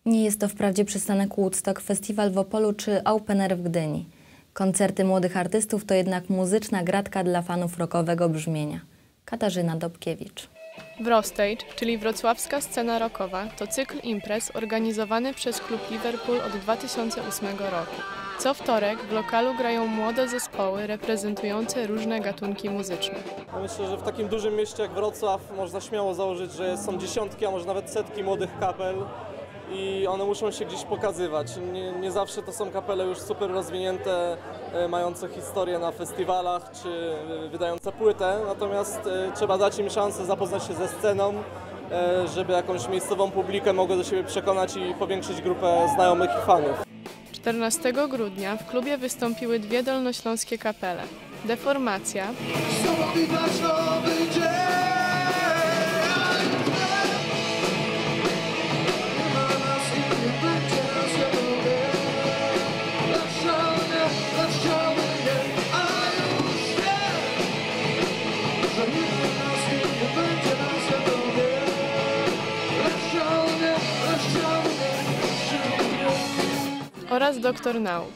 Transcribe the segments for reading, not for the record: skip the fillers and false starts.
Nie jest to wprawdzie przystanek Woodstock, festiwal w Opolu czy Open Air w Gdyni. Koncerty młodych artystów to jednak muzyczna gratka dla fanów rockowego brzmienia. Katarzyna Dobkiewicz. Wrostage, czyli wrocławska scena rockowa, to cykl imprez organizowany przez klub Liverpool od 2008 roku. Co wtorek w lokalu grają młode zespoły reprezentujące różne gatunki muzyczne. Myślę, że w takim dużym mieście jak Wrocław można śmiało założyć, że są dziesiątki, a może nawet setki młodych kapel i one muszą się gdzieś pokazywać. Nie zawsze to są kapele już super rozwinięte, mające historię na festiwalach czy wydające płytę, natomiast trzeba dać im szansę zapoznać się ze sceną, żeby jakąś miejscową publikę mogło do siebie przekonać i powiększyć grupę znajomych i fanów. 14 grudnia w klubie wystąpiły dwie dolnośląskie kapele. Deformacja oraz Doktor Nauk.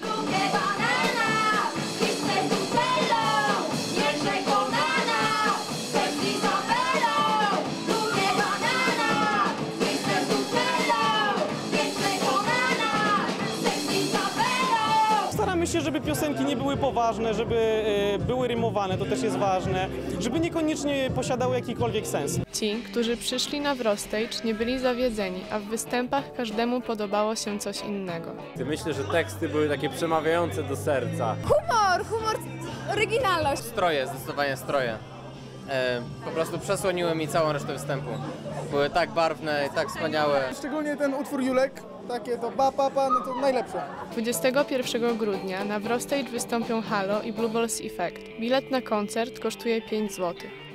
Staramy się, żeby piosenki nie były poważne, żeby były rymowane, to też jest ważne, żeby niekoniecznie posiadały jakikolwiek sens. Ci, którzy przyszli na Wrostage, nie byli zawiedzeni, a w występach każdemu podobało się coś innego. Myślę, że teksty były takie przemawiające do serca. Humor, oryginalność. Stroje, zdecydowanie stroje. Po prostu przesłoniły mi całą resztę występu. Były tak barwne i tak wspaniałe. Szczególnie ten utwór Julek, takie to ba, no to najlepsze. 21 grudnia na Wrostage wystąpią Halo i Blue Balls Effect. Bilet na koncert kosztuje 5 zł.